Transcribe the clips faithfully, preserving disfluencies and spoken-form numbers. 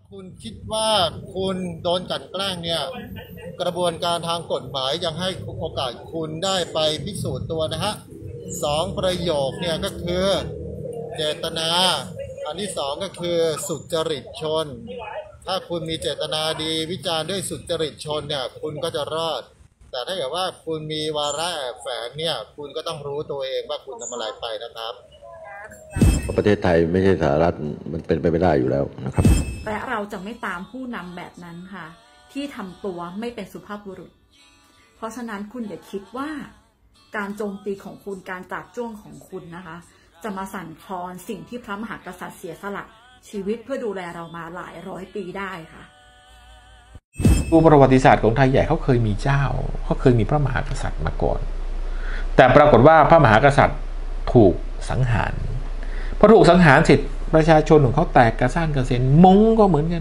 คุณคิดว่าคุณโดนกลั่นแกล้งเนี่ยกระบวนการทางกฎหมายยังให้โอกาสคุณได้ไปพิสูจน์ตัวนะฮะสองประโยคเนี่ยก็คือเจตนาอันที่สองก็คือสุจริตชนถ้าคุณมีเจตนาดีวิจารณ์ด้วยสุจริตชนเนี่ยคุณก็จะรอดแต่ถ้าเกิดว่าคุณมีวาระแอบแฝงเนี่ยคุณก็ต้องรู้ตัวเองว่าคุณทำอะไรไปนะครับประเทศไทยไม่ใช่สหรัฐมันเป็นไปไม่ได้อยู่แล้วนะครับและเราจะไม่ตามผู้นำแบบนั้นค่ะที่ทำตัวไม่เป็นสุภาพบุรุษเพราะฉะนั้นคุณอย่าคิดว่าการโจมตีของคุณการจับจ้วงของคุณนะคะจะมาสั่นคลอนสิ่งที่พระมหากษัตริย์เสียสละชีวิตเพื่อดูแลเรามาหลายร้อยปีได้ค่ะดูประวัติศาสตร์ของไทยใหญ่เขาเคยมีเจ้าเขาเคยมีพระมหากษัตริย์มาก่อนแต่ปรากฏว่าพระมหากษัตริย์ถูกสังหารพอถูกสังหารเสร็จประชาชนของเขาแตกกระซ่านกระเซ็นมงก็เหมือนกัน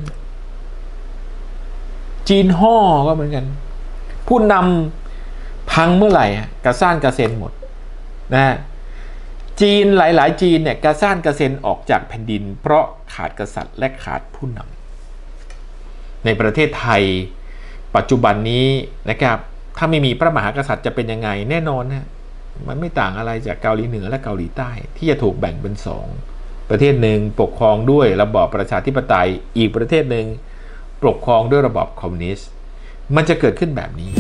จีนห่อก็เหมือนกันผู้นำพังเมื่อไหร่กระซ่านกระเซ็นหมดนะจีนหลายๆจีนเนี่ยกระซ่านกระเซ็นออกจากแผ่นดินเพราะขาดกษัตริย์และขาดผู้นำในประเทศไทยปัจจุบันนี้นะครับถ้าไม่มีพระมหากษัตริย์จะเป็นยังไงแน่นอนนะมันไม่ต่างอะไรจากเกาหลีเหนือและเกาหลีใต้ที่จะถูกแบ่งเป็นสองประเทศหนึ่งปกครองด้วยระบอบประชาธิปไตยอีกประเทศหนึ่งปกครองด้วยระบอบคอมมิวนิสต์มันจะเกิดขึ้นแบบนี้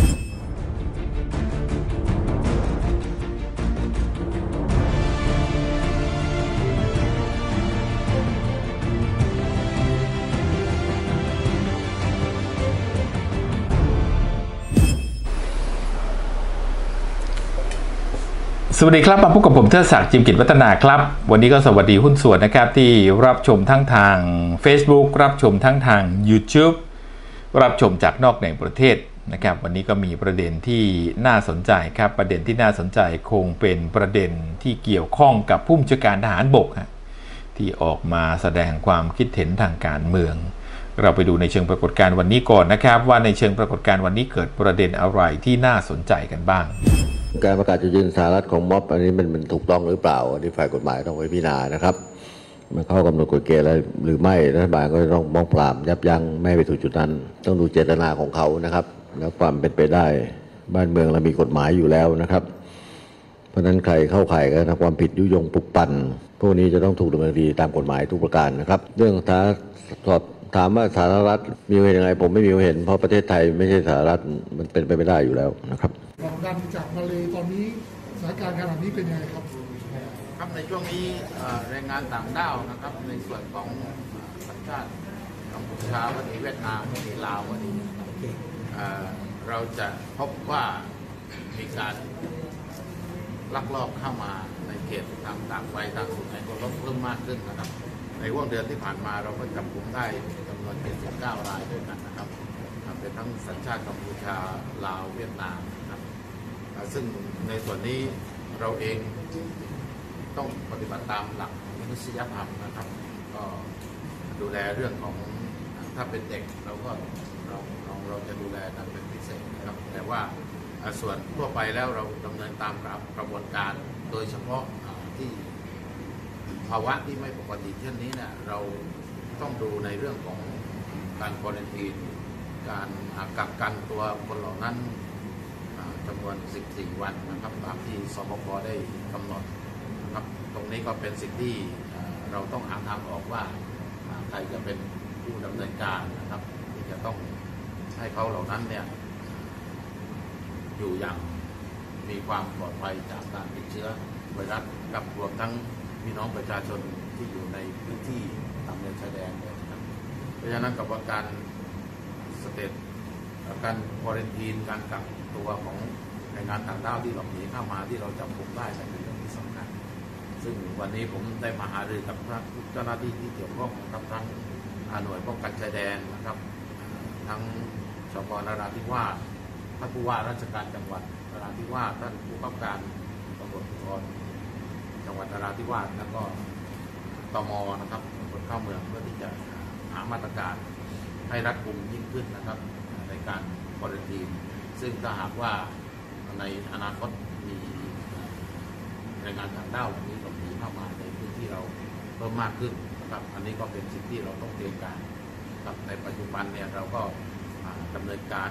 สวัสดีครับมาพบกับผมเทิดศักดิ์จิมกิจวัฒนาครับวันนี้ก็สวัสดีหุ้นส่วนนะครับที่รับชมทั้งทาง Facebook รับชมทั้งทาง YouTube รับชมจากนอกในประเทศนะครับวันนี้ก็มีประเด็นที่น่าสนใจครับประเด็นที่น่าสนใจคงเป็นประเด็นที่เกี่ยวข้องกับผู้บัญชาการทหารบกที่ออกมาแสดงความคิดเห็นทางการเมืองเราไปดูในเชิงปรากฏการณ์วันนี้ก่อนนะครับว่าในเชิงปรากฏการณ์วันนี้เกิดประเด็นอะไรที่น่าสนใจกันบ้างการประกาศจุดยืนสหรัฐของม็อบอันนี้มันมันถูกต้องหรือเปล่าอันนี้ฝ่ายกฎหมายต้องไปพิจารณานะครับมันเข้ากำหนดกฎเกณฑ์อะไรหรือไม่รัฐบาลก็ต้องป้องปรามยับยั้งไม่ให้ไปสู่จุดนั้นต้องดูเจตนาของเขานะครับแล้วความเป็นไปได้บ้านเมืองเรามีกฎหมายอยู่แล้วนะครับเพราะฉะนั้นใครเข้าข่ายการทำความผิดยุยงปลุกปั่นพวกนี้จะต้องถูกดำเนินคดีตามกฎหมายทุกประการนะครับเรื่องท้าสอบถามว่าสหรัฐมีเห็นยังไงผมไม่มีเห็นเพราะประเทศไทยไม่ใช่สหรัฐมันเป็นไปไม่ได้อยู่แล้วนะครับดันจากมาเลตอนนี้สถานการณ์ขนาดนี้เป็นยังไงครับครับในช่วงนี้แรงงานต่างด้าวนะครับในส่วนของสัญชาติกัมพูชาวันนี้เวียดนามวันนี้ลาววันนี้เราจะพบว่ามีการลักลอบเข้ามาในเขตทางต่างไปทางสุดในก็ลดเพิ่มมากขึ้นนะครับในช่วงเดือนที่ผ่านมาเราก็จับกลุ่มได้จำนวนเจ็ดสิบเก้ารายด้วยกันนะครับเป็นทั้งสัญชาติกัมพูชาลาวเวียดนามนะครับซึ่งในส่วนนี้เราเองต้องปฏิบัติตามหลักมนุษยธรรมนะครับก็ดูแลเรื่องของถ้าเป็นเด็กเราก็เราเราเราจะดูแลนั้นเป็นพิเศษนะครับแต่ว่าส่วนทั่วไปแล้วเราดำเนินตามกระบวนการโดยเฉพาะที่ภาวะที่ไม่ปกติเช่นนี้เนี่ยเราต้องดูในเรื่องของการควอรันทีนการกักกันตัวคนเหล่านั้นจำนวนสิบสี่วันนะครับตามที่สบคได้กำหนดนะครับตรงนี้ก็เป็นสิ่งที่เราต้องหาทางออกว่าใครจะเป็นผู้ดำเนินการนะครับที่จะต้องให้เขาเหล่านั้นเนี่ยอยู่อย่างมีความปลอดภัยจากการติดเชื้อไวรัสกับรวมทั้งพี่น้องประชาชนที่อยู่ในพื้นที่ตามแนวชายแดนนะครับเพราะฉะนั้นกับการสเตตการควอรันทีนการกักตัวของแรงงานต่างด้าวที่หลบหนีเข้ามาที่เราจับกุมได้เป็นเรื่องที่สำคัญซึ่งวันนี้ผมได้มาหารือกับเจ้าหน้าที่ที่เกี่ยวข้องนะครับทั้งหน่วยป้องกันชายแดนนะครับทั้งสปนราธิวาสท่านผู้ว่าราชการจังหวัดนราธิวาสท่านผู้กำกับการตำรวจภูธรจังหวัดนราธิวาสแล้วก็ตม.นะครับตำรวจเข้าเมืองเพื่อที่จะหามาตรการให้รัดกุมยิ่งขึ้นนะครับในการควอรันทีนซึ่งถ้าหากว่าในอนาคตมีแรงงานต่างด้าวเหล่านี้หลบหนีเข้ามาในพื้นที่เราเพิ่มมากขึ้นนะครับอันนี้ก็เป็นสิ่งที่เราต้องเตรียมการนะครับในปัจจุบันเนี่ยเราก็ดำเนินการ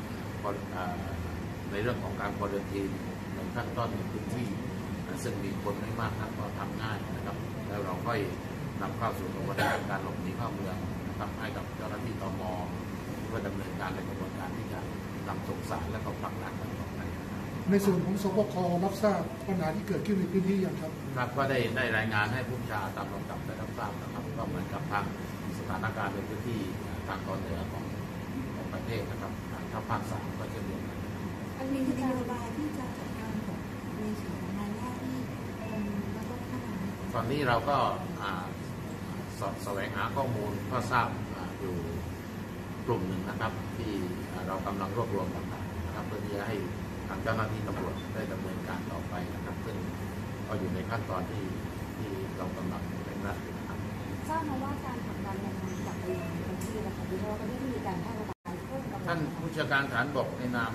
ในเรื่องของการควอรันทีนในขั้นต้นในพื้นที่ซึ่งมีคนไม่มากนักก็ทำง่ายนะครับแล้วเราค่อยนำเข้าสู่กระบวนการการหลบหนีเข้าเมืองนะครับให้กับเจ้าหน้าที่ตม.เพื่อดำเนินการในกระบวนการที่จะนำส่งสารและก็ผลักดันมันต่อไปในส่วนของสปค.รับทราบปัญหาที่เกิดขึ้นในพื้นที่อย่างครับครับก็ได้ได้รายงานให้ผู้บัญชาตามลำดับได้รับทราบนะครับก็เหมือนกับทางสถานการณ์ในพื้นที่ทางตอนเหนือของของประเทศนะครับทางภาคสามก็เช่นเดียวกันอันนี้คือนโยบายที่จะจัดการกับในส่วนของรายได้ที่เป็นระบบขนาดตอนนี้เราก็สอบแสวงหาข้อมูลก็ทราบอยู่กลุ่มหนึ่งนะครับที่เรากำลังรวบรวมต่างๆนะครับเพื่อที่จะให้ทางเจ้าหน้าที่ตำรวจได้ดำเนินการต่อไปนะครับซึ่งก็อยู่ในขั้นตอนที่ที่เรากำลังเร่งรัดนะครับทราบมาว่าการผลักดันแรงงานจากไปยังพื้นที่นะคะที่เราก็ได้มีการแพร่ระบาดเพิ่มกับท่านผู้จัดการฐานบกในนาม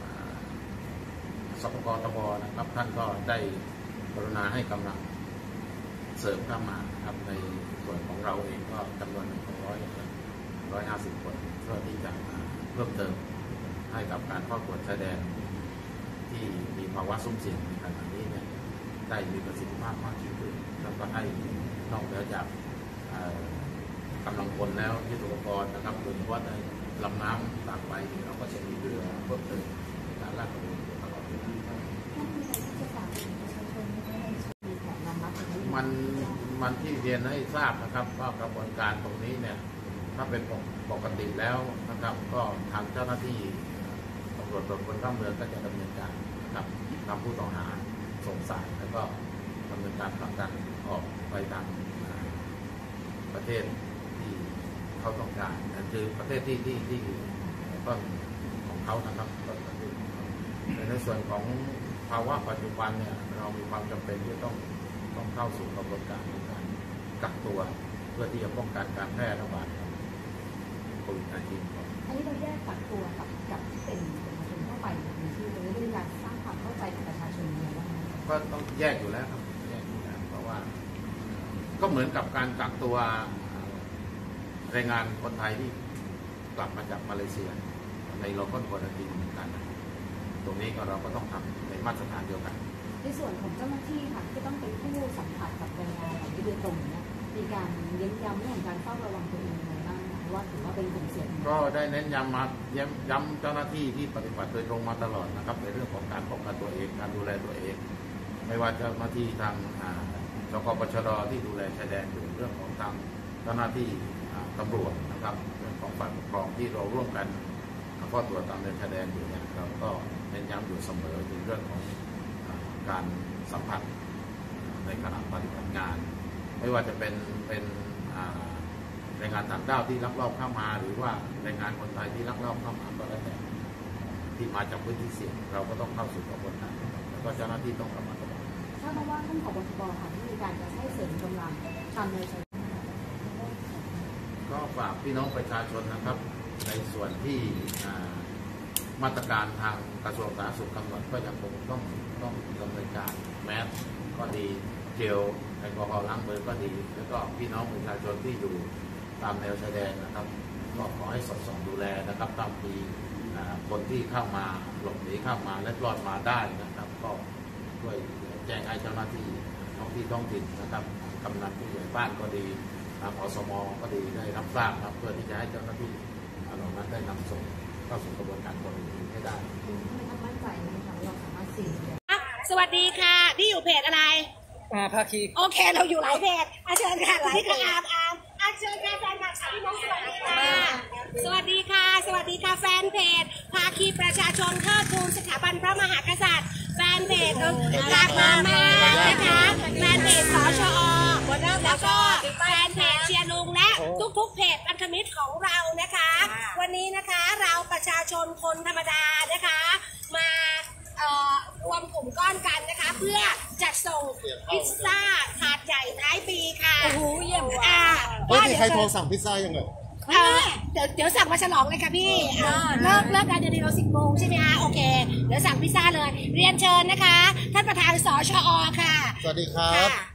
สปกตบนะครับท่านก็ได้กรุณาให้กำลังเสริมเข้ามาครับในส่วนของเราเองก็จำนวนหนึ่งร้อยร้อยห้าสิบคนเพื่อที่จะเพิ่มเติมให้กับการเข้าตรวจชายแดนที่มีภาวะสุ่มเสี่ยงในขณะนี้เนี่ยได้มีประสิทธิภาพมากยิ่งขึ้นแล้วก็ให้นอกเหนือจากกำลังคนแล้วยุทโธปกรณ์นะครับโดยเฉพาะในลำน้ำต่างไปเราก็จะมีเรือเพิ่มเติมในการลากกระบวนตลอดมันมันที่เรียนให้ทราบนะครับว่ากระบวนการตรงนี้เนี่ยถ้าเป็นปกติแล้วนะครับก็ทางเจ้าหน้าที่ตำรวจตรวจคนเข้าเมืองก็จะดำเนินการนะครับนำผู้ต้องหาส่งสารแล้วก็ดำเนินการผลักดันออกไปตามประเทศที่เขาต้องการนั่นคือประเทศที่ที่ที่ต้นของเขานะครับในส่วนของภาวะปัจจุบันเนี่ยเรามีความจำเป็นที่ต้องต้องเข้าสู่กระบวนการในการกักตัวเพื่อที่จะป้องกันการแพร่ระบาดของโควิด สิบเก้าอันนี้เราแยกกักตัวกับกับที่เป็นประชาชนทั่วไปในพื้นที่ตรงนี้เป็นการสร้างความเข้าใจกับประชาชนยังไงบ้างก็ต้องแยกอยู่แล้วครับแยกอยู่แล้วเพราะว่าก็เหมือนกับการกักตัวแรงงานคนไทยที่กลับมาจากมาเลเซียในโลคอลควอรันทีนเหมือนกันตรงนี้ก็เราก็ต้องทำในมาตรฐานเดียวกันในส่วนของเจ้าหน้าที่ค่ะที่ต้องเป็นผู้สัมผัสกับแรงงานเหล่านี้โดยตรงเนี่ยมีการเน้นย้ำเรื่องการเฝ้าระวังตัวเองยังไงบ้างเพราะว่าถือว่าเป็นกลุ่มเสี่ยงก็ได้เน้นย้ำมาย้ำเจ้าหน้าที่ที่ปฏิบัติโดยตรงมาตลอดนะครับในเรื่องของการป้องกันตัวเองการดูแลตัวเองไม่ว่าเจ้าหน้าที่ทางจกปชรที่ดูแลชายแดนอยู่เรื่องของทางเจ้าหน้าที่ตำรวจนะครับเรื่องของฝ่ายปกครองที่เราร่วมกันก็ตรวจตามในชายแดนอยู่เนี่ยเราก็เน้นย้ำอยู่เสมอถึงเรื่องของการสัมผัสในขณะปฏิบัติงานไม่ว่าจะเป็นเป็นแรงงานต่างด้าวที่ลักลอบเข้ามาหรือว่าแรงงานคนไทยที่ลักลอบเข้ามาก็แล้วแต่ที่มาจากพื้นที่เสี่ยงเราก็ต้องเข้าสู่กระบวนการแล้วก็เจ้าหน้าที่ต้องระมัดระวังถ้าเพราะว่าท่านผบ.ทบ.ค่ะที่มีการจะให้เสริมกำลังทำในชายแดนก็ฝากพี่น้องประชาชนนะครับในส่วนที่มาตรการทางกระทรวงสาธารณสุขกำหนดก็ยังคงต้องต้องดำเนินการแมสก็ดีเจลแอลกอฮอล์ล้างมือก็ดีแล้วก็พี่น้องประชาชนที่อยู่ตามแนวชายแดนนะครับก็ขอให้สอดส่องดูแลนะครับตามที่คนที่เข้ามาหลบหนีเข้ามาและรอดมาได้นะครับก็ช่วยแจ้งให้เจ้าหน้าที่ท้องที่ท้องถิ่นนะครับกำนันผู้ใหญ่บ้านก็ดีทางอสม.ก็ดีได้รับทราบครับเพื่อที่จะให้เจ้าหน้าที่เหล่านั้นได้นำส่งเข้าสู่กระบวนการควอรันทีนให้ได้มั่นใจนะคะเราสามารถสี่สวัสดีค่ะที่อยู่เพจอะไรอ่าภาคีโอเคเราอยู่หลายเพจอาเชิญค่ะหลายค่ะอาร์มอาร์มอาเชิญค่ะแฟนคลับพี่น้องสวัสดีค่ะสวัสดีค่ะสวัสดีค่ะแฟนเพจภาคีประชาชนเทิดทูนสถาบันพระมหากษัตริย์แฟนเพจรักมามานะคะแฟนเพจสชอแล้วก็แฟนเพจเชียร์ลุงและทุกๆเพจพันธมิตรของเรานะคะวันนี้นะคะเราประชาชนคนธรรมดานะคะมารวมกลุ่มก้อนกันนะคะเพื่อจัดส่งพิซซ่าถาดใหญ่ท้ายปีค่ะโอ้โหเยี่ยมอ่าไม่มีใครโทรสั่งพิซซ่ายังไงเดี๋ยวเดี๋ยวสั่งมาฉลองเลยค่ะพี่เลิกเลิกการเดี๋ยวเราสิบโมงใช่ไหมคะโอเคเดี๋ยวสั่งพิซซ่าเลยเรียนเชิญนะคะท่านประธานสชอ.ค่ะสวัสดีครับ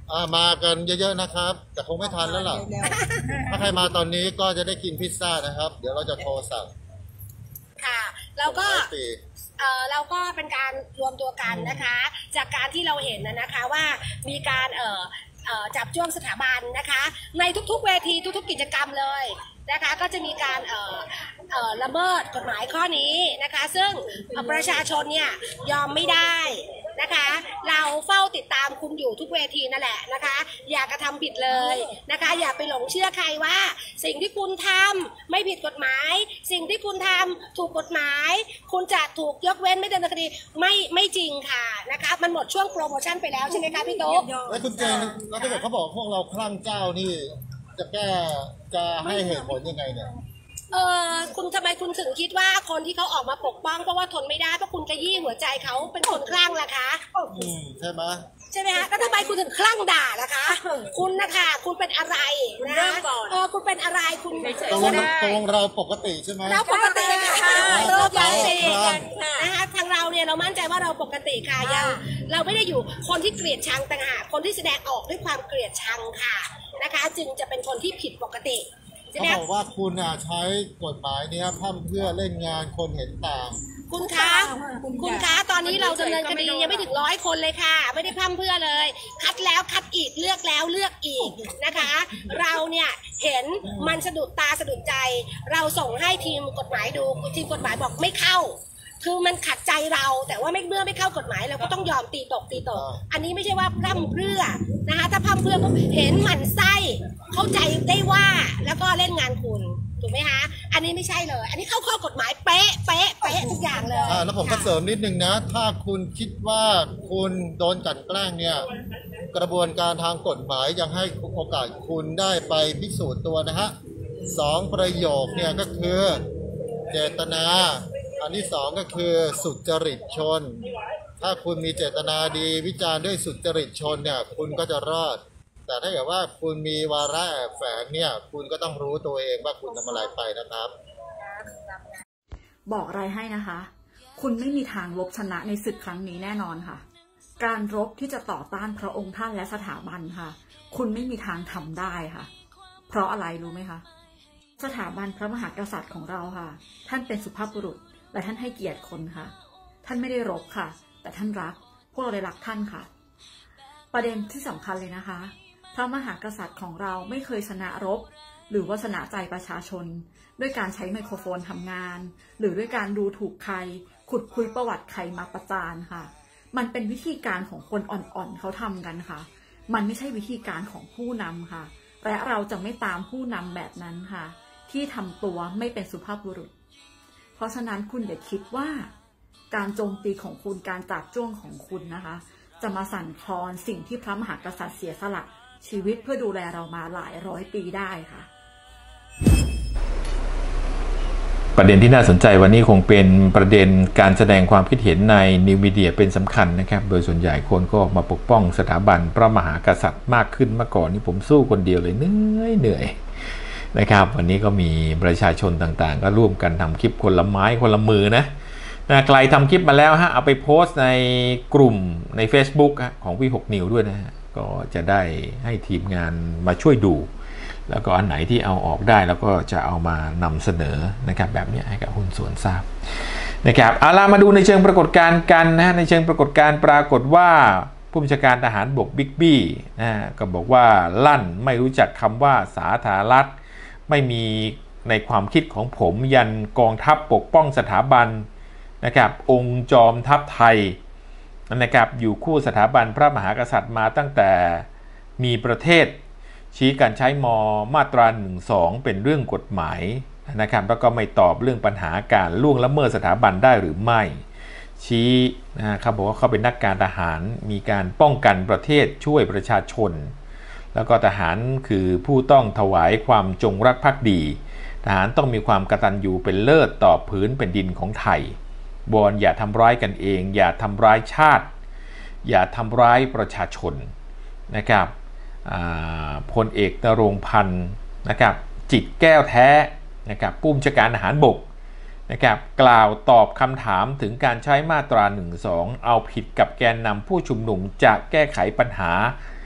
อ่ามากันเยอะๆนะครับแต่คงไม่ทันแล้วล่ะถ้าใครมาตอนนี้ก็จะได้กินพิซซ่านะครับ เดี๋ยวเราจะโทรสั่งค่ะแล้วก็เออเราก็เป็นการรวมตัวกันนะคะ จากการที่เราเห็นนะนะคะว่ามีการเอ่อจับจ้วงสถาบันนะคะในทุกๆเวทีทุกๆกิจกรรมเลยนะคะก็จะมีการเอ่อเอ่อละเมิดกฎหมายข้อนี้นะคะซึ่งประชาชนเนี่ยยอมไม่ได้นะคะเราเฝ้าติดตามคุณอยู่ทุกเวทีนั่นแหละนะคะอย่ากระทำผิดเลยนะคะอย่าไปหลงเชื่อใครว่าสิ่งที่คุณทำไม่ผิดกฎหมายสิ่งที่คุณทำถูกกฎหมายคุณจะถูกยกเว้นไม่ดำเนินคดีไม่ไม่จริงค่ะนะคะมันหมดช่วงโปรโมชั่นไปแล้วใช่ไหมคะพี่โต๊ะแล้วคุณเจนแล้วถ้าเกิดเขาบอกพวกเราคลั่งเจ้านี่จะแก้จะให้เหตุผลยังไงเนี่ยเออคุณทำไมคุณถึงคิดว่าคนที่เขาออกมาปกป้องเพราะว่าทนไม่ได้เพราะคุณกระยี่หัวใจเขาเป็นคนคลั่งล่ะคะอืมใช่ไหมใช่ไหมคะแล้วทำไมคุณถึงคลั่งด่าล่ะคะคุณนะคะคุณเป็นอะไรนะเออคุณเป็นอะไรคุณตรงตรงเราปกติใช่ไหมเราปกติค่ะเราปกตินะคะทางเราเนี่ยเรามั่นใจว่าเราปกติค่ะยังเราไม่ได้อยู่คนที่เกลียดชังต่างหากคนที่แสดงออกด้วยความเกลียดชังค่ะนะคะจึงจะเป็นคนที่ผิดปกติเขาบอกว่าคุณใช้กฎหมายนี้พร่ำเพื่อเล่นงานคนเห็นต่างคุณคะคุณคะตอนนี้เราดำเนินคดียังไม่ถึงร้อยคนเลยค่ะไม่ได้พร่ำเพื่อเลยคัดแล้วคัดอีกเลือกแล้วเลือกอีกนะคะเราเนี่ยเห็นมันสะดุดตาสะดุดใจเราส่งให้ทีมกฎหมายดูทีมกฎหมายบอกไม่เข้าคือมันขัดใจเราแต่ว่าไม่เมื่อไม่เข้ากฎหมายเราก็ต้องยอมตีตกตีตกอันนี้ไม่ใช่ว่าพร่ำเพื่อนะคะถ้าพร่ำเพื่อเห็นหมั่นไส้เข้าใจได้ว่าแล้วก็เล่นงานคุณถูกไหมคะอันนี้ไม่ใช่เลยอันนี้เข้าข้อกฎหมายเป๊ะเป๊ะเป๊ะทุกอย่างเลยอ่าแล้วผมก็เสริมนิดนึงนะถ้าคุณคิดว่าคุณโดนกลั่นแกล้งเนี่ยกระบวนการทางกฎหมายยังให้โอกาสคุณได้ไปพิสูจน์ตัวนะฮะสองประโยคเนี่ยก็คือเจตนาอันที่สองก็คือสุจริตชนถ้าคุณมีเจตนาดีวิจารณ์ด้วยสุจริตชนเนี่ยคุณก็จะรอดแต่ถ้าเกิดว่าคุณมีวาระแอบแฝงเนี่ยคุณก็ต้องรู้ตัวเองว่าคุณทำอะไรไปนะครับบอกอะไรให้นะคะคุณไม่มีทางลบชนะในศึกครั้งนี้แน่นอนค่ะการรบที่จะต่อต้านพระองค์ท่านและสถาบันค่ะคุณไม่มีทางทำได้ค่ะเพราะอะไรรู้ไหมคะสถาบันพระมหากษัตริย์ของเราค่ะท่านเป็นสุภาพบุรุษและท่านให้เกียรติคนค่ะท่านไม่ได้รบค่ะแต่ท่านรักพวกเราได้รักท่านค่ะประเด็นที่สำคัญเลยนะคะพระมหากษัตริย์ของเราไม่เคยชนะรบหรือว่าชนะใจประชาชนด้วยการใช้ไมโครโฟนทำงานหรือด้วยการดูถูกใครขุดคุยประวัติใครมาประจานค่ะมันเป็นวิธีการของคนอ่อนๆเขาทำกันค่ะมันไม่ใช่วิธีการของผู้นำค่ะและเราจะไม่ตามผู้นำแบบนั้นค่ะที่ทำตัวไม่เป็นสุภาพบุรุษเพราะฉะนั้นคุณอย่าคิดว่าการโจมตีของคุณการจับจ้วงของคุณนะคะจะมาสั่นคลอนสิ่งที่พระมหากษัตริย์เสียสละชีวิตเพื่อดูแลเรามาหลายร้อยปีได้ค่ะประเด็นที่น่าสนใจวันนี้คงเป็นประเด็นการแสดงความคิดเห็นในนิวมีเดียเป็นสำคัญนะครับโดยส่วนใหญ่คนก็ออกมาปกป้องสถาบันพระมหากษัตริย์มากขึ้นเมื่อก่อนนี้ผมสู้คนเดียวเลยเหนื่อยเหนื่อยนะครับวันนี้ก็มีประชาชนต่างๆก็ร่วมกันทำคลิปคนละไม้คนละมือนะนะไกลทำคลิปมาแล้วฮะเอาไปโพสต์ในกลุ่มใน Facebook ของวีหกนิวด้วยนะฮะก็จะได้ให้ทีมงานมาช่วยดูแล้วก็อันไหนที่เอาออกได้แล้วก็จะเอามานำเสนอนะครับแบบนี้ให้กับหุ้นส่วนทราบนะครับเอาล่ะมาดูในเชิงปรากฏการณ์กันนะในเชิงปรากฏการณ์ปรากฏว่าผู้บัญชาการทหารบกบิ๊กบี้นะก็บอกว่าลั่นไม่รู้จักคำว่าสาธารณรัฐไม่มีในความคิดของผมยันกองทัพปกป้องสถาบันนะครับองค์จอมทัพไทยนะครับอยู่คู่สถาบันพระมหากษัตริย์มาตั้งแต่มีประเทศชี้การใช้มมาตราหนึ่งสองเป็นเรื่องกฎหมายนะครับแล้วก็ไม่ตอบเรื่องปัญหาการล่วงละเมิดสถาบันได้หรือไม่ชี้นะครับบอกว่าเขาเป็นนักการทหารมีการป้องกันประเทศช่วยประชาชนแล้วก็ทหารคือผู้ต้องถวายความจงรักภักดีทหารต้องมีความกตัญญูเป็นเลิศต่อพื้นแผ่นดินของไทยวอนอย่าทำร้ายกันเองอย่าทำร้ายชาติอย่าทำร้ายประชาชนนะครับพลเอกนรงค์พันธ์นะครับจิตแก้วแท้นะครับผู้บัญชาการทหารบกนะครับกล่าวตอบคำถามถึงการใช้มาตราหนึ่งสองเอาผิดกับแกนนำผู้ชุมนุมจะแก้ไขปัญหา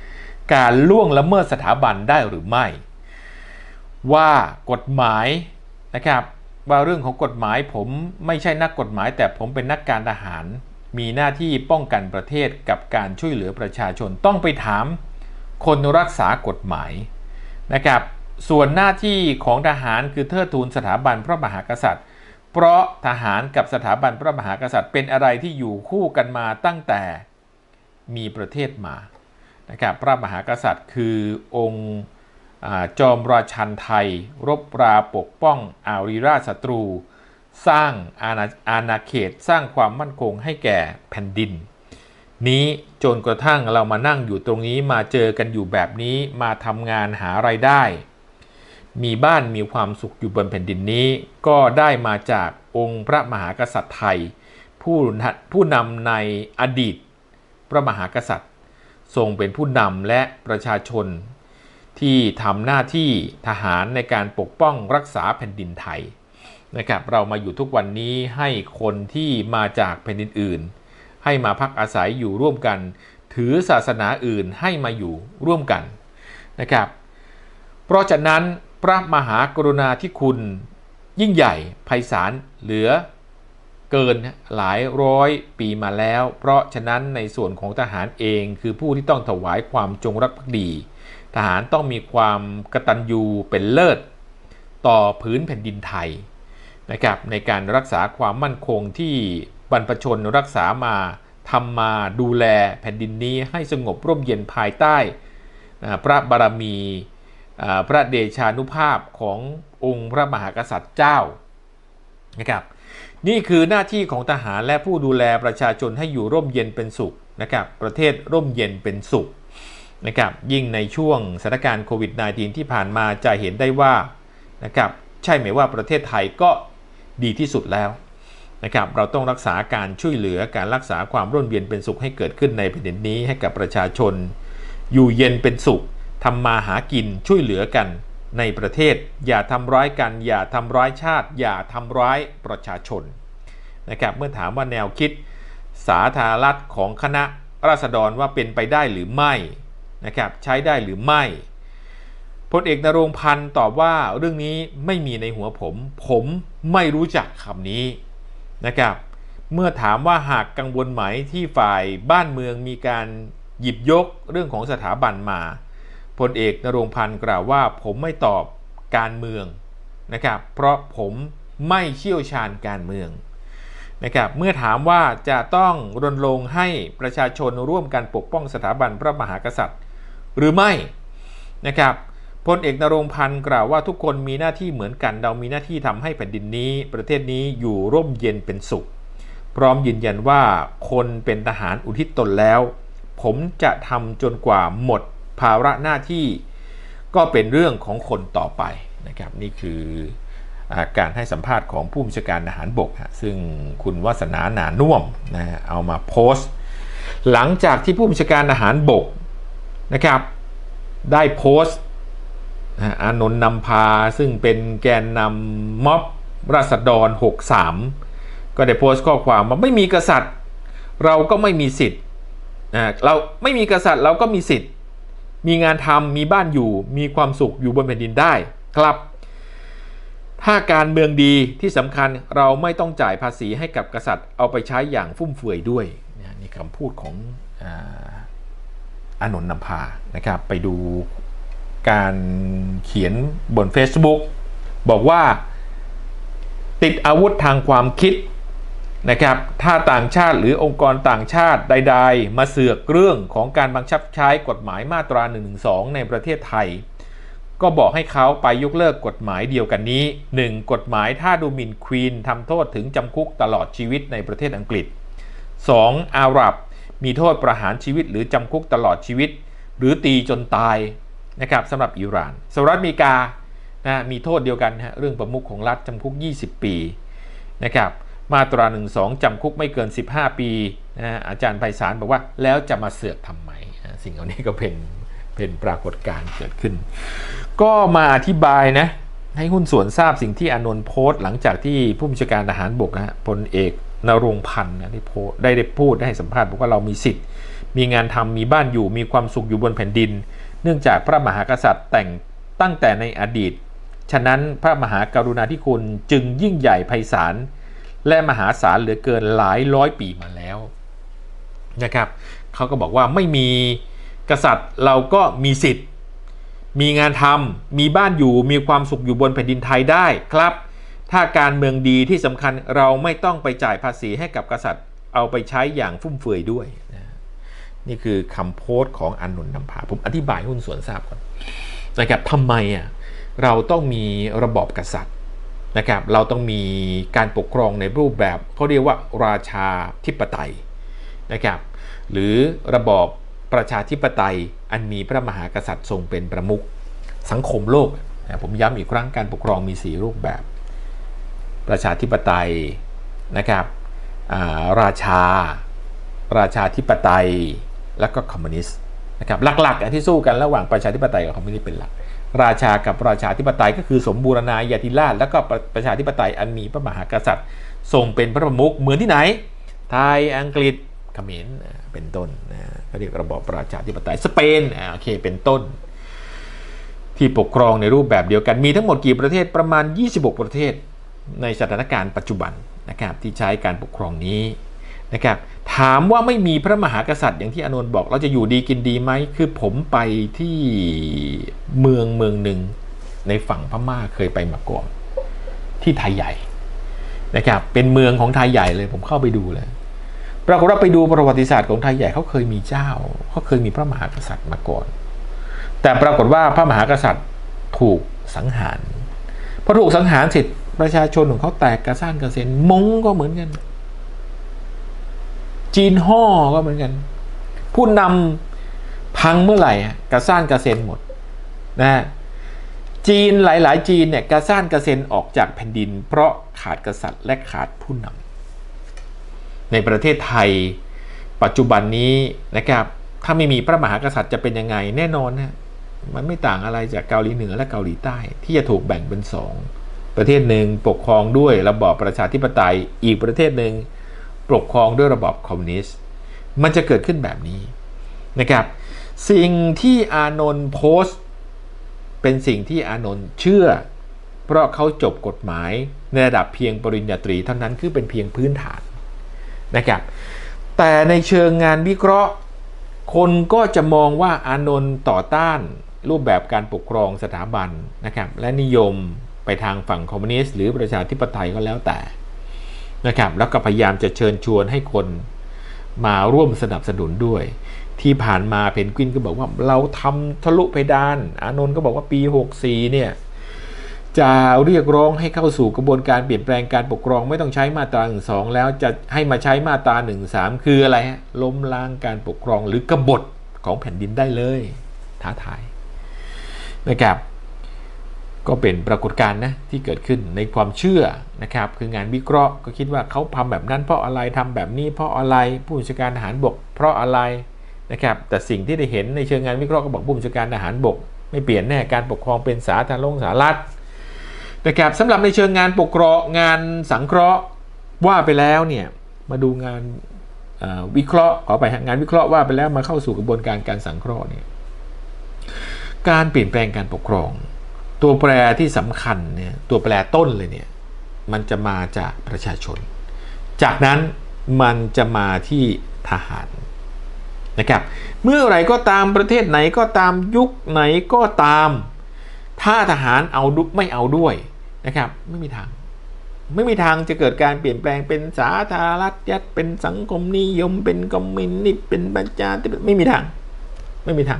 การล่วงละเมิดสถาบันได้หรือไม่ว่ากฎหมายนะครับว่าเรื่องของกฎหมายผมไม่ใช่นักกฎหมายแต่ผมเป็นนักการทหารมีหน้าที่ป้องกันประเทศกับการช่วยเหลือประชาชนต้องไปถามคนรักษากฎหมายนะครับส่วนหน้าที่ของทหารคือเทิดทูนสถาบันพระมหากษัตริย์เพราะทหารกับสถาบันพระมหากษัตริย์เป็นอะไรที่อยู่คู่กันมาตั้งแต่มีประเทศมานะครับพระมหากษัตริย์คือองค์จอมราชันไทยรบราปกป้องอารีราชศัตรูสร้างอาณาอาณาเขตสร้างความมั่นคงให้แก่แผ่นดินนี้จนกระทั่งเรามานั่งอยู่ตรงนี้มาเจอกันอยู่แบบนี้มาทำงานหารายได้มีบ้านมีความสุขอยู่บนแผ่นดินนี้ก็ได้มาจากองค์พระมหากษัตริย์ไทยผู้ผู้นำในอดีตพระมหากษัตริย์ทรงเป็นผู้นำและประชาชนที่ทำหน้าที่ทหารในการปกป้องรักษาแผ่นดินไทยนะครับเรามาอยู่ทุกวันนี้ให้คนที่มาจากแผ่นดินอื่นให้มาพักอาศัยอยู่ร่วมกันถือศาสนาอื่นให้มาอยู่ร่วมกันนะครับเพราะฉะนั้นพระมหากรุณาธิคุณยิ่งใหญ่ไพศาลเหลือเกินหลายร้อยปีมาแล้วเพราะฉะนั้นในส่วนของทหารเองคือผู้ที่ต้องถวายความจงรักภักดีทหารต้องมีความกตัญญูเป็นเลิศต่อพื้นแผ่นดินไทยนะครับในการรักษาความมั่นคงที่บรรพชนรักษามาทำมาดูแลแผ่นดินนี้ให้สงบร่มเย็นภายใต้พระบารมีพระเดชานุภาพขององค์พระมหากษัตริย์เจ้านะครับนี่คือหน้าที่ของทหารและผู้ดูแลประชาชนให้อยู่ร่มเย็นเป็นสุขนะครับประเทศร่มเย็นเป็นสุขนะครับยิ่งในช่วงสถานการณ์โควิด สิบเก้า ที่ผ่านมาจะเห็นได้ว่านะครับใช่ไหมว่าประเทศไทยก็ดีที่สุดแล้วนะครับเราต้องรักษาการช่วยเหลือการรักษาความร่มเย็นเป็นสุขให้เกิดขึ้นในแผ่นดินนี้ให้กับประชาชนอยู่เย็นเป็นสุขทำมาหากินช่วยเหลือกันในประเทศอย่าทำร้ายกันอย่าทำร้ายชาติอย่าทำร้ายประชาชนนะครับเมื่อถามว่าแนวคิดสาธารณรัฐของคณะราษฎรว่าเป็นไปได้หรือไม่นะครับใช้ได้หรือไม่พลเอกนรงค์พันธ์ตอบว่าเรื่องนี้ไม่มีในหัวผมผมไม่รู้จักคำนี้นะครับเมื่อถามว่าหากกังวลไหมที่ฝ่ายบ้านเมืองมีการหยิบยกเรื่องของสถาบันมาพลเอกนรงค์พันธ์กล่าวว่าผมไม่ตอบการเมืองนะครับเพราะผมไม่เชี่ยวชาญการเมืองนะครับเมื่อถามว่าจะต้องรณรงค์ให้ประชาชนร่วมกันปกป้องสถาบันพระมหากษัตริย์หรือไม่นะครับพลเอกนรงค์พันธ์กล่าวว่าทุกคนมีหน้าที่เหมือนกันเรามีหน้าที่ทำให้แผ่นดินนี้ประเทศนี้อยู่ร่มเย็นเป็นสุขพร้อมยืนยันว่าคนเป็นทหารอุทิศตนแล้วผมจะทำจนกว่าหมดภาระหน้าที่ก็เป็นเรื่องของคนต่อไปนะครับนี่คือการให้สัมภาษณ์ของผู้บัญชาการทหารบกซึ่งคุณวาสนาหนานุ่วมนะเอามาโพสต์หลังจากที่ผู้บัญชาการทหารบกนะครับได้โพสต์อานนท์นำพาซึ่งเป็นแกนนำม็อบราษฎรหกสามก็ได้โพสต์ข้อความว่าไม่มีกษัตริย์เราก็ไม่มีสิทธิ์เราไม่มีกษัตริย์เราก็มีสิทธิ์มีงานทำมีบ้านอยู่มีความสุขอยู่บนแผ่นดินได้ครับถ้าการเมืองดีที่สำคัญเราไม่ต้องจ่ายภาษีให้กับกษัตริย์เอาไปใช้อย่างฟุ่มเฟือยด้วยนี่คำพูดของอานนท์นำพานะครับไปดูการเขียนบน Facebook บอกว่าติดอาวุธทางความคิดนะครับถ้าต่างชาติหรือองค์กรต่างชาติใดๆมาเสือกเรื่องของการบังคับใช้กฎหมายมาตราหนึ่งหนึ่งสองในประเทศไทยก็บอกให้เขาไปยกเลิกกฎหมายเดียวกันนี้ หนึ่ง กฎหมายถ้าดูหมิ่นควีนทำโทษถึงจำคุกตลอดชีวิตในประเทศอังกฤษ สอง อาหรับมีโทษประหารชีวิตหรือจำคุกตลอดชีวิตหรือตีจนตายนะครับสำหรับอิหร่านสหรัฐอเมริกานะมีโทษเดียวกันฮะเรื่องประมุขของรัฐจำคุกยี่สิบปีนะครับมาตราหนึ่งสองจำคุกไม่เกินสิบห้าปีนะอาจารย์ไพศาลบอกว่าแล้วจะมาเสือกทำไมสิ่งเหล่านี้ก็เป็นเป็นปรากฏการณ์เกิดขึ้นก็มาอธิบายนะให้หุ้นส่วนทราบสิ่งที่อานนท์โพสต์หลังจากที่ผู้บัญชาการทหารบกนะพลเอกนรงค์พันธ์นะได้โพสต์ได้ได้พูดได้ให้สัมภาษณ์บอกว่าเรามีสิทธิ์มีงานทำมีบ้านอยู่มีความสุขอยู่บนแผ่นดินเนื่องจากพระมหากษัตริย์แต่งตั้งแต่ในอดีตฉะนั้นพระมหากรุณาธิคุณจึงยิ่งใหญ่ไพศาลและมหาศาลเหลือเกินหลายร้อยปีมาแล้วนะครับเขาก็บอกว่าไม่มีกษัตริย์เราก็มีสิทธิ์มีงานทำมีบ้านอยู่มีความสุขอยู่บนแผ่นดินไทยได้ครับถ้าการเมืองดีที่สำคัญเราไม่ต้องไปจ่ายภาษีให้กับกษัตริย์เอาไปใช้อย่างฟุ่มเฟือยด้วยนะนี่คือคำโพสต์ของอานนท์นำพาผมอธิบายให้คุณสวนทราบก่อนนะครับทำไมอ่ะเราต้องมีระบอบกษัตริย์นะครับเราต้องมีการปกครองในรูปแบบเขาเรียกว่าราชาธิปไตยนะครับหรือระบอบประชาธิปไตยอันมีพระมหากษัตริย์ทรงเป็นประมุขสังคมโลกนะผมย้ำอีกครั้งการปกครองมีสี่รูปแบบประชาธิปไตยนะครับราชาราชาธิปไตยแล้วก็คอมมิวนิสต์นะครับหลักๆที่สู้กันระหว่างประชาธิปไตยกับคอมมิวนิสต์เป็นหลักราชากับราชาธิปไตยก็คือสมบูรณาญาธิราชแล้วก็ประชาธิปไตยอันมีพระมหากษัตริย์ทรงเป็นพระประมุขเหมือนที่ไหนไทยอังกฤษเขมรเป็นต้นนะเขาเรียกระบอบประชาธิปไตยสเปนโอเคเป็นต้นที่ปกครองในรูปแบบเดียวกันมีทั้งหมดกี่ประเทศประมาณยี่สิบหกประเทศในสถานการณ์ปัจจุบันนะครับที่ใช้การปกครองนี้นะครับถามว่าไม่มีพระมหากษัตริย์อย่างที่อานนท์บอกเราจะอยู่ดีกินดีไหมคือผมไปที่เมืองเมืองหนึ่งในฝั่งพม่าเคยไปมาก่อนที่ไทยใหญ่นะครับเป็นเมืองของไทยใหญ่เลยผมเข้าไปดูเลยปรากฏว่าไปดูประวัติศาสตร์ของไทยใหญ่เขาเคยมีเจ้าเขาเคยมีพระมหากษัตริย์มาก่อนแต่ปรากฏว่าพระมหากษัตริย์ถูกสังหารพอถูกสังหารเสร็จประชาชนของเขาแตกกระซ่านกระเซ็นมงก็เหมือนกันจีนห่อก็เหมือนกันผู้นำพังเมื่อไหร่กระซ่านกระเซ็นหมดนะจีนหลายๆจีนเนี่ยกระซ่านกระเซ็นออกจากแผ่นดินเพราะขาดกษัตริย์และขาดผู้นำในประเทศไทยปัจจุบันนี้นะครับถ้าไม่มีพระมหากษัตริย์จะเป็นยังไงแน่นอนนะมันไม่ต่างอะไรจากเกาหลีเหนือและเกาหลีใต้ที่จะถูกแบ่งเป็นสองประเทศหนึ่งปกครองด้วยระบอบประชาธิปไตยอีกประเทศหนึ่งปกครองด้วยระบอบคอมมิวนิสต์มันจะเกิดขึ้นแบบนี้นะครับสิ่งที่อานนท์โพสต์เป็นสิ่งที่อานนท์เชื่อเพราะเขาจบกฎหมายในระดับเพียงปริญญาตรีเท่านั้นคือเป็นเพียงพื้นฐานนะครับแต่ในเชิงงานวิเคราะห์คนก็จะมองว่าอานนท์ต่อต้านรูปแบบการปกครองสถาบันนะครับและนิยมไปทางฝั่งคอมมิวนิสต์หรือประชาธิปไตยก็แล้วแต่นะครับแล้วก็พยายามจะเชิญชวนให้คนมาร่วมสนับสนุนด้วยที่ผ่านมาเพนกวินก็บอกว่าเราทำทะลุเพดานอานนท์ก็บอกว่าปีหกสิบสี่เนี่ยจะเรียกร้องให้เข้าสู่กระบวนการเปลี่ยนแปลงการปกครองไม่ต้องใช้มาตราหนึ่งสองแล้วจะให้มาใช้มาตราหนึ่งสามคืออะไรฮะล้มล้างการปกครองหรือกบฏของแผ่นดินได้เลยท้าทายนะครับก็เป็นปรากฏการณ์นะที่เกิดขึ้นในความเชื่อนะครับคืองานวิเคราะห์ก็คิดว่าเขาทำแบบนั้นเพราะอะไรทำแบบนี้เพราะอะไรผู้บัญชาการทหารบกเพราะอะไรนะครับแต่สิ่งที่ได้เห็นในเชิงงานวิเคราะห์ก็บอกผู้บัญชาการทหารบกไม่เปลี่ยนแน่การปกครองเป็นสาธารณสารัฐนะครับสำหรับในเชิงงานปกครองงานสังเคราะห์ว่าไปแล้วเนี่ยมาดูงานวิเคราะห์ขอไปงานวิเคราะห์ว่าไปแล้วมาเข้าสู่กระบวนการการสังเคราะห์เนี่ยการเปลี่ยนแปลงการปกครองตัวแปรที่สำคัญเนี่ยตัวแปรต้นเลยเนี่ยมันจะมาจากประชาชนจากนั้นมันจะมาที่ทหารนะครับเมื่อไหร่ก็ตามประเทศไหนก็ตามยุคไหนก็ตามถ้าทหารเอาดุไม่เอาด้วยนะครับไม่มีทางไม่มีทางจะเกิดการเปลี่ยนแปลงเป็นสาธารณรัฐเป็นสังคมนิยมเป็นคอมมิวนิสต์เป็นประชาธิปไตยไม่มีทางไม่มีทาง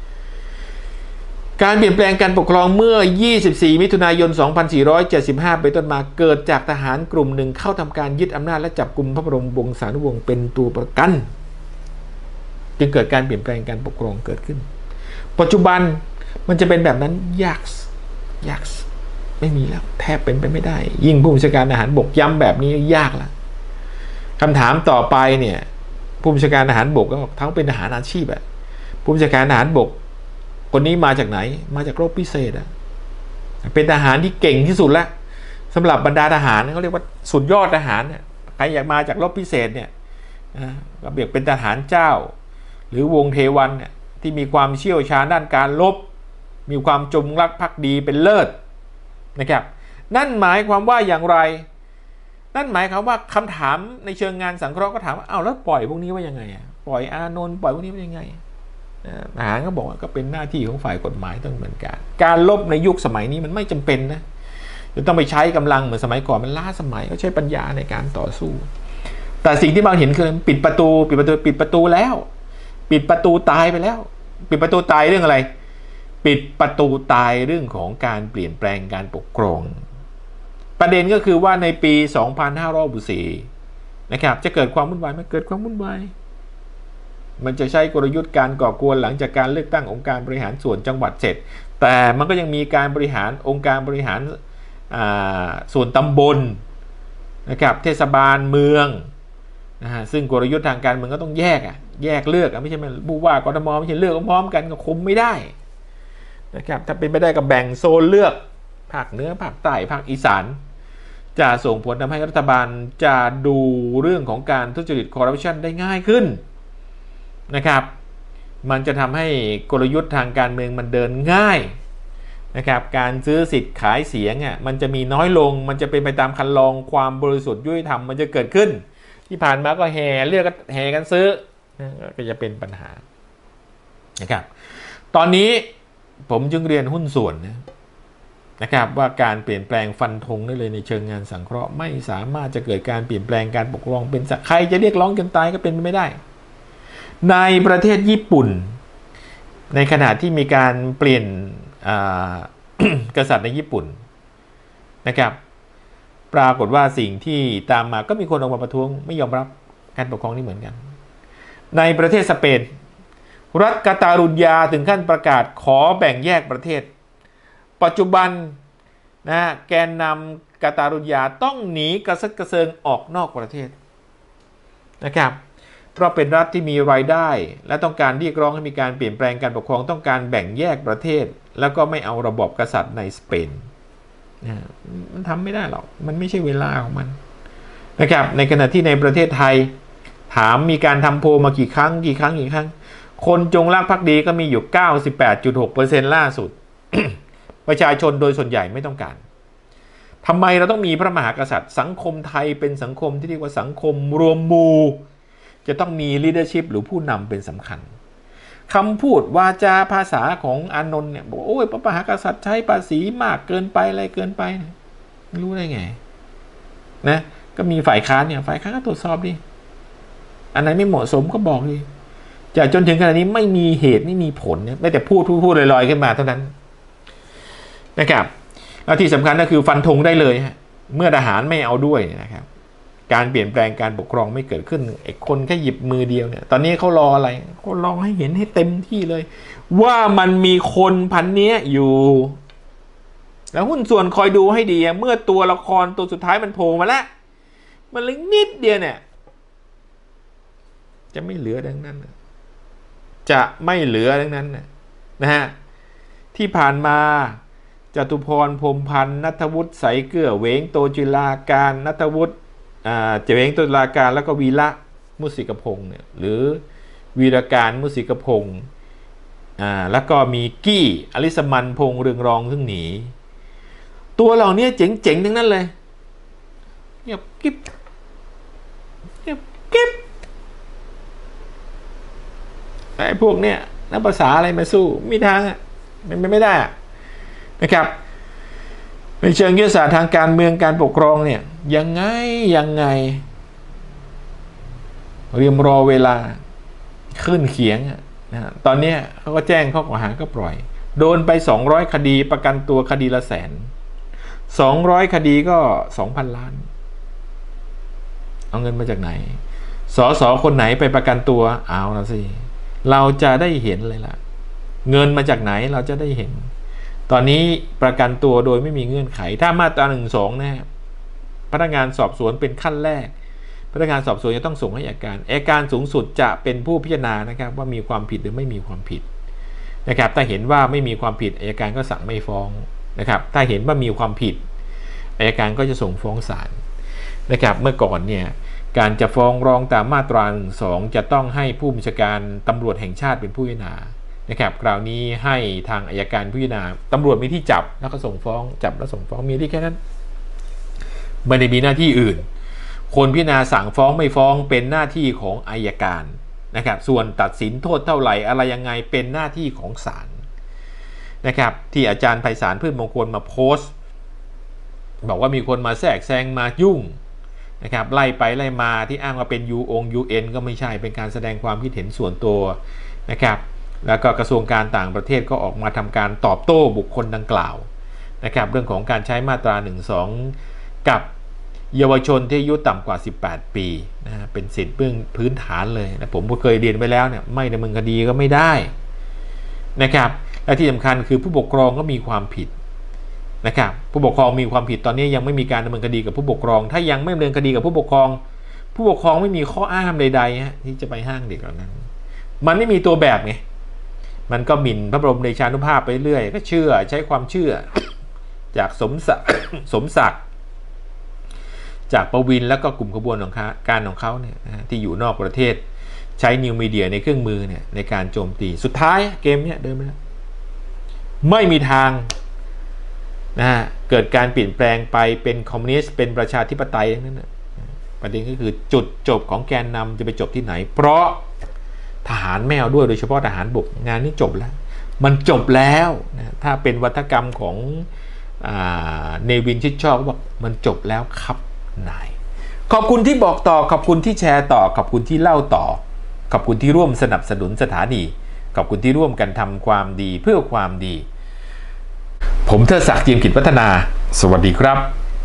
การเปลี่ยนแปลงการปกครองเมื่อยี่สิบสี่มิถุนายนสองพันสี่ร้อยเจ็ดสิบห้าเป็นต้นมาเกิดจากทหารกลุ่มหนึ่งเข้าทำการยึดอำนาจและจับกุมพระบรมวงศานุวงศ์เป็นตัวประกันจึงเกิดการเปลี่ยนแปลงการปกครองเกิดขึ้นปัจจุบันมันจะเป็นแบบนั้นยากยากไม่มีแล้วแทบเป็นไปไม่ได้ยิ่งผู้บัญชาการทหารบกย้ำแบบนี้ยากละคำถามต่อไปเนี่ยผู้บัญชาการทหารบกก็ทั้งเป็นทหารอาชีพอะผู้บัญชาการทหารบกคนนี้มาจากไหนมาจากรบพิเศษอะเป็นทหารที่เก่งที่สุดแล้วสำหรับบรรดาทหารเขาเรียกว่าสุดยอดทหารเนี่ยใครอยากมาจากรบพิเศษเนี่ยก็เรียกเป็นทหารเจ้าหรือวงเทวันเนี่ยที่มีความเชี่ยวชาญด้านการลบมีความจงรักภักดีเป็นเลิศนะครับนั่นหมายความว่าอย่างไรนั่นหมายความว่าคำถามในเชิงงานสังเคราะห์ก็ถามว่าอ้าวแล้วปล่อยพวกนี้ว่ายังไงอ่ะปล่อยอานนท์ปล่อยพวกนี้ว่ายังไงทหารก็บอกว่าก็เป็นหน้าที่ของฝ่ายกฎหมายต้องดำเนินการการลบในยุคสมัยนี้มันไม่จำเป็นนะจะต้องไปใช้กำลังเหมือนสมัยก่อนมันล้าสมัยก็ใช้ปัญญาในการต่อสู้แต่สิ่งที่บางเห็นคือปิดประตูปิดประตูปิดประตูแล้วปิดประตูตายไปแล้วปิดประตูตายเรื่องอะไรปิดประตูตายเรื่องของการเปลี่ยนแปลงการปกครองประเด็นก็คือว่าในปีสองพันห้าร้อยหกสิบสี่นะครับจะเกิดความวุ่นวายไม่เกิดความวุ่นวายมันจะใช้กลยุทธ์การก่อกวนหลังจากการเลือกตั้งองค์การบริหารส่วนจังหวัดเสร็จแต่มันก็ยังมีการบริหารองค์การบริหารส่วนตำบลนะครับเทศบาลเมืองนะฮะซึ่งกลยุทธ์ทางการเมืองก็ต้องแยกอ่ะแยกเลือกอ่ะไม่ใช่มันผู้ว่ากทมไม่ใช่เลือกพร้อมกันก็คุมไม่ได้นะครับถ้าเป็นไปได้ก็แบ่งโซนเลือกภาคเหนือภาคใต้ภาคอีสานจะส่งผลทำให้รัฐบาลจะดูเรื่องของการทุจริตคอร์รัปชันได้ง่ายขึ้นนะครับมันจะทำให้กลยุทธ์ทางการเมืองมันเดินง่ายนะครับการซื้อสิทธิ์ขายเสียงอ่ะมันจะมีน้อยลงมันจะเป็นไปตามคันลองความบริสุทธิ์ยุติธรรมมันจะเกิดขึ้นที่ผ่านมาก็แห่เลือกแห่กันซื้อก็จะเป็นปัญหานะครับตอนนี้ผมจึงเรียนหุ้นส่วนนะนะครับว่าการเปลี่ยนแปลงฟันธงได้เลยในเชิงงานสังเคราะห์ไม่สามารถจะเกิดการเปลี่ยนแปลงการปกครองเป็นใครจะเรียกร้องจนตายก็เป็นไปไม่ได้ในประเทศญี่ปุ่นในขณะที่มีการเปลี่ยน กษัตริย์ในญี่ปุ่นนะครับปรากฏว่าสิ่งที่ตามมาก็มีคนออกมาประท้วงไม่ยอมรับการปกครองนี้เหมือนกันในประเทศสเปนรัฐกาตาลุญญาถึงขั้นประกาศขอแบ่งแยกประเทศปัจจุบันนะแกนนำกาตาลุญญาต้องหนีกระเซิดกระเซิงออกนอกประเทศนะครับเพราะเป็นรัฐที่มีรายได้และต้องการเรียกร้องให้มีการเปลี่ยนแปลงการปกครองต้องการแบ่งแยกประเทศแล้วก็ไม่เอาระบอบกษัตริย์ในสเปนนะมันทำไม่ได้หรอกมันไม่ใช่เวลาของมันนะครับในขณะที่ในประเทศไทยถามมีการทำโพลมากี่ครั้งกี่ครั้งกี่ครั้งคนจงรักภักดีก็มีอยู่ เก้าสิบแปดจุดหกเปอร์เซ็นต์ ล่าสุด ประชาชนโดยส่วนใหญ่ไม่ต้องการทำไมเราต้องมีพระมหากษัตริย์สังคมไทยเป็นสังคมที่เรียกว่าสังคมรวมหมู่จะต้องมี leadership หรือผู้นำเป็นสำคัญคำพูดวาจาภาษาของอานนท์เนี่ยบอกโอ้ยพระมหากษัตริย์ใช้ภาษีมากเกินไปอะไรเกินไปไม่รู้ได้ไงนะก็มีฝ่ายค้านเนี่ยฝ่ายค้านก็ตรวจสอบดิอันไหนไม่เหมาะสมก็บอกดิจากจนถึงขณะนี้ไม่มีเหตุไม่มีผลเนี่ยได้แต่พูดพูดพูดลอยๆขึ้นมาเท่านั้นนะครับแล้วที่สำคัญก็คือฟันธงได้เลยฮะเมื่อทหารไม่เอาด้วยนะครับการเปลี่ยนแปลงการปกครองไม่เกิดขึ้นไอ้คนแค่หยิบมือเดียวเนี่ยตอนนี้เขารออะไรเขารอให้เห็นให้เต็มที่เลยว่ามันมีคนพันนี้อยู่แล้วหุ้นส่วนคอยดูให้ดีเมื่อตัวละครตัวสุดท้ายมันโผล่มาแล้วมันเล็กนิดเดียวเนี่ยจะไม่เหลือดังนั้นจะไม่เหลือดังนั้นนะฮะที่ผ่านมาจตุพรพรหมพันธ์ณัฐวุฒิใสเกื้อเหวงโตจิราการณัฐวุฒิอ่าเจเหวงโตจิราการแล้วก็วีระมุสิกพงษ์เนี่ยหรือวีรการมุสิกพงษ์อ่าแล้วก็มีกี้อลิสมันพงษ์เรืองรองซึ่งหนีตัวเหล่านี้เจ๋งๆทั้งนั้นเลยเงียบกิ๊บเงียบกิ๊บแต่พวกเนี้ยนักภาษาอะไรมาสู้ไม่ทางอ่ะมันไม่ได้อ่ะนะครับในเชิงยุทธศาสตร์ทางการเมืองการปกครองเนี่ยยังไงยังไงเรียมรอเวลาขึ้นเขียงนะตอนนี้เขาก็แจ้งข้อกล่าวหาก็ปล่อยโดนไปสองร้อยคดีประกันตัวคดีละแสนสองร้อยคดีก็ สองพัน ล้านเอาเงินมาจากไหนสสคนไหนไปประกันตัวเอาละสิเราจะได้เห็นเลยล่ะเงินมาจากไหนเราจะได้เห็นตอนนี้ประกันตัวโดยไม่มีเงื่อนไขถ้ามาตราหนึ่งสองนะพนักงานสอบสวนเป็นขั้นแรกพนักงานสอบสวนจะต้องส่งให้อัยการอัยการสูงสุดจะเป็นผู้พิจารณานะครับว่ามีความผิดหรือไม่มีความผิดนะครับถ้าเห็นว่าไม่มีความผิดอัยการก็สั่งไม่ฟ้องนะครับถ้าเห็นว่ามีความผิดอัยการก็จะส่งฟ้องศาลนะครับเมื่อก่อนเนี่ยการจะฟ้องร้องตามมาตราหนึ่งสองจะต้องให้ผู้บัญชาการตำรวจแห่งชาติเป็นผู้พิจารณานะครับคราวนี้ให้ทางอัยการพิจารณาตำรวจมีที่จับแล้วก็ส่งฟ้องจับแล้วส่งฟ้องมีที่แค่นั้นไม่ได้มีหน้าที่อื่นคนพิจารณาสั่งฟ้องไม่ฟ้องเป็นหน้าที่ของอัยการนะครับส่วนตัดสินโทษเท่าไหร่อะไรยังไงเป็นหน้าที่ของศาลนะครับที่อาจารย์ไพศาลพืชมงคลมาโพสต์บอกว่ามีคนมาแทรกแซงมายุ่งนะครับไล่ไปไล่มาที่อ้างว่าเป็น ยู อง ยู เอ็น ก็ไม่ใช่เป็นการแสดงความคิดเห็นส่วนตัวนะครับแล้วก็กระทรวงการต่างประเทศก็ออกมาทำการตอบโต้บุคคลดังกล่าวนะครับเรื่องของการใช้มาตราหนึ่งสองกับเยาวชนที่อายุต่ำกว่าสิบแปดปีนะเป็นสิทธิ์เบื้องพื้นฐานเลยนะผมก็เคยเรียนไปแล้วเนี่ยไม่ดำเนินคดีก็ไม่ได้นะครับและที่สำคัญคือผู้ปกครองก็มีความผิดนะครับผู้ปกครองมีความผิดตอนนี้ยังไม่มีการดำเนินคดีกับผู้ปกครองถ้ายังไม่ดำเนินคดีกับผู้ปกครองผู้ปกครองไม่มีข้ออ้างใดๆฮะที่จะไปห้างเด็กเหล่านั้นมันไม่มีตัวแบบไงมันก็หมิ่นพระบรมเดชานุภาพไปเรื่อยก็เชื่อใช้ความเชื่อจากสมศักดิ์ สมศักดิ์จากประวินแล้วก็กลุ่มขบวนของการของเขาเนี่ยที่อยู่นอกประเทศใช้นิวมีเดียในเครื่องมือเนี่ยในการโจมตีสุดท้ายเกมเนี่ยเดินไปแล้วไม่มีทางนะฮะเกิดการเปลี่ยนแปลงไปเป็นคอมมิวนิสต์เป็นประชาธิปไตยนั่นนะประเด็นก็คือจุดจบของแกนนำจะไปจบที่ไหนเพราะทหารไม่เอาด้วยโดยเฉพาะทหารบกงานนี้จบแล้วมันจบแล้วนะถ้าเป็นวัฒกรรมของเนวินชิดชอบก็บอกมันจบแล้วครับนายขอบคุณที่บอกต่อขอบคุณที่แชร์ต่อขอบคุณที่เล่าต่อขอบคุณที่ร่วมสนับสนุนสถานีขอบคุณที่ร่วมกันทำความดีเพื่อความดีผมเทิดศักดิ์ เจียมกิจพัฒนาสวัสดีครับ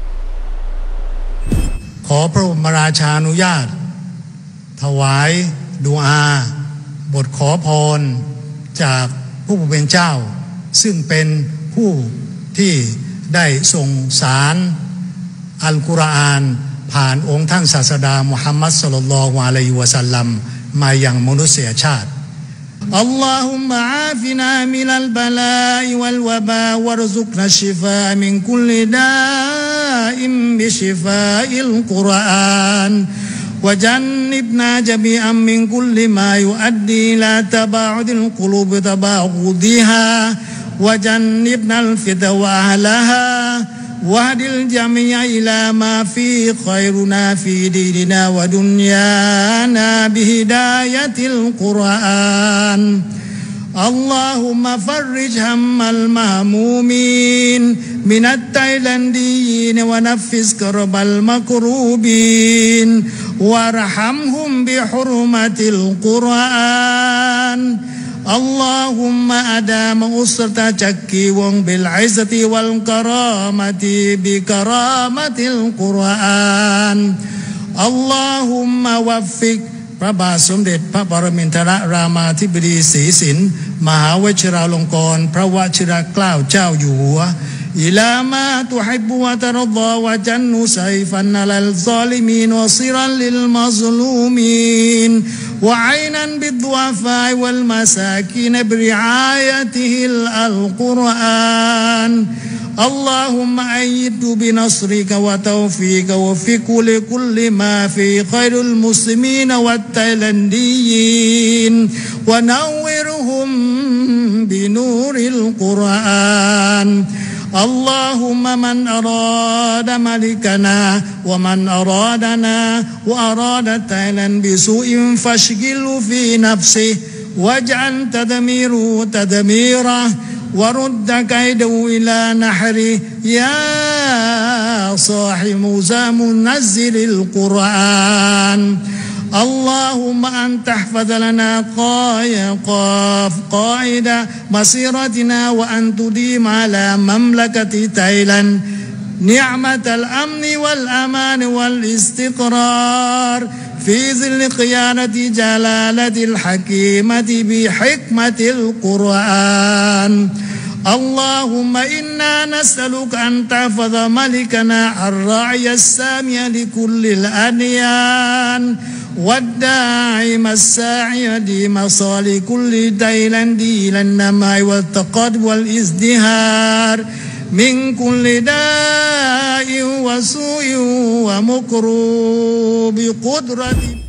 ขอพระบรมราชานุญาตถวายดุอาบทขอพรจากผู้เป็นเจ้าซึ่งเป็นผู้ที่ได้ส่งสารอัลกุรอานผ่านองค์ท่านศาสดามุฮัมมัดศ็อลลัลลอฮุอะลัยฮิวะซัลลัมมายังมนุษยชาติอัลลอฮุมะอาฟินามินัลบะลาอิวัลวะบาวัรซุกนัชชิฟามินกุลลิดาอิมบิชิฟาอิลกุรอานวะจันนิบนาจมีอัมมินกุลลิมายุอัดดีลาตะบาอุดิลกุลูบตะบาอุดิฮาวะจันนิบนัลฟิตวะฮลาฮาวะดิลจามีอิลามาฟีขัยรุนาฟีดีนินาวะดุนยานาบิฮิดายะติลกุรอานอัลลอฮุมะฟัรริจฮัมมัลมะฮมูมีนมินัตไตลันดีนวะนัฟฟิสกรบัลมักรูบีนวะรฮัมฮุมบิฮุรมะติลกุรอาน اللهم أدام أسرة جكي بالعزة والكرامة بكرامة القرآن اللهم وفق พระบาทสมเด็จพระปรมินทรรามาธิบดีศรีสินมหาวชิราลงกรณ์พระวชิรเกล้าเจ้าอยู่หัวอิลามาตุฮิบวะตรฎอวะจันนุไซฟันนัลซอลิมีนวะซิรันลิลมัซลูมีนวะอัยนันบิดวะฟาวัลมาซากีนบิริอายะติฮิลอัลกุรอานاللهم أيد بنصرك وتوفيق وفق لكل ما في خير المسلمين والتايلانديين ونورهم بنور القرآن اللهم من أراد ملكنا ومن أرادنا وأراد تايلاند بسوء فاشغله في نفسه واجعل تدميره تدميره ورد كيده إلى نحره يا صاحب منزل القرآن اللهم أن تحفظ لنا قاف قائد مسيرتنا وأن تديم على مملكة تايلاند نعمة الأمن والأمان والاستقرار في ظل قيادة جلالة الحكيمة بحكمة القرآن اللهم إنا نسألك أن تحفظ ملكنا الراعي السامي لكل الأديان والداعم الساعي لمصالح كل تايلاندي إلى النماء والتقدم والازدهار من كل داء وسوء ومكروه بقدرة